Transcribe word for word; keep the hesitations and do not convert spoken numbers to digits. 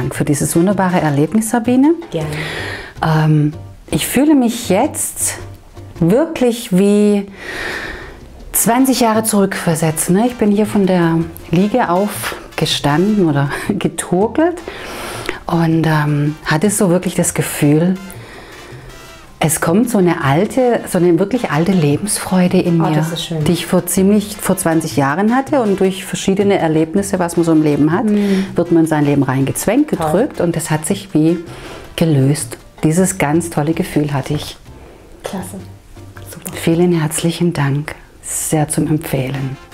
Dank für dieses wunderbare Erlebnis, Sabine. Gerne. Ähm, ich fühle mich jetzt wirklich wie zwanzig Jahre zurückversetzt. Ne? Ich bin hier von der Liege aufgestanden oder getorkelt und ähm, hatte so wirklich das Gefühl, es kommt so eine alte, so eine wirklich alte Lebensfreude in mir, oh, das ist schön. Die ich vor ziemlich vor zwanzig Jahren hatte, und durch verschiedene Erlebnisse, was man so im Leben hat, mhm. wird man in sein Leben reingezwängt, gedrückt, Toll. Und das hat sich wie gelöst. Dieses ganz tolle Gefühl hatte ich. Klasse. Super. Vielen herzlichen Dank. Sehr zum Empfehlen.